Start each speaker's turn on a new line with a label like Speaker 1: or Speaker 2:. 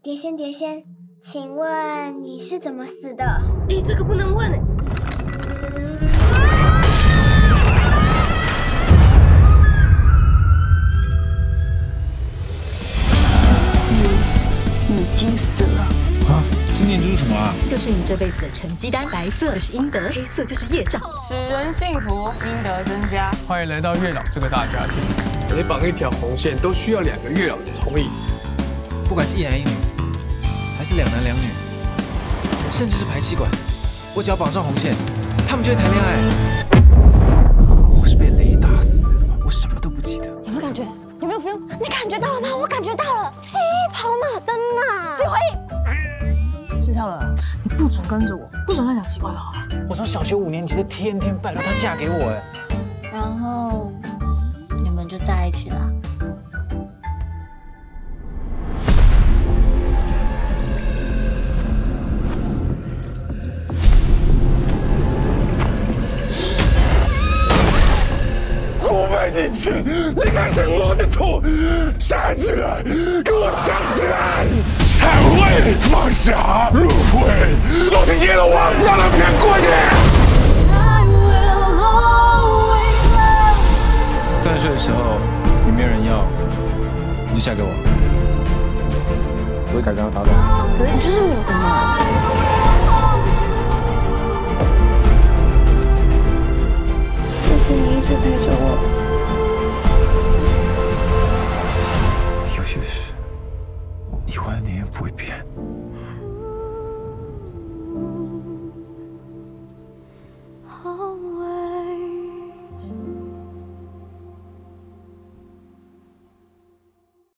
Speaker 1: 碟仙，碟仙，请问你是怎么死的？
Speaker 2: 这个不能问。
Speaker 3: 你已经死了。
Speaker 4: 啊，这念珠是什么啊？
Speaker 3: 就是你这辈子的成绩单，白色是阴德，黑色就是业障，
Speaker 5: 使人幸福，阴德增加。
Speaker 6: 欢迎来到月老这个大家庭。每绑一条红线都需要2个月老的同意，
Speaker 4: 不管是一男一女，还是2男2女，甚至是排气管，我只要绑上红线，他们就会谈恋爱。我是被雷打死的，我什么都不记得。
Speaker 1: 有没有感觉？有没有 feel？ 你感觉到了吗？我感觉到了，鸡跑马灯啊！机会。
Speaker 5: 知道了，你不准跟着我，不准乱讲奇怪的话。
Speaker 4: 我从小学5年级就天天拜托她嫁给我，
Speaker 7: 然后你们就在一起了。
Speaker 8: 我为你chết，你看着我的头，站起来，给我站起来！忏悔，放下，轮回，都是阎罗王让人骗过去。
Speaker 4: 30岁的时候，你没有人要，你就嫁给我。我会改跟他搭档。
Speaker 1: 可是你就是我的嘛。谢谢你一直陪着我。
Speaker 4: 有些事，以后的你也不会变。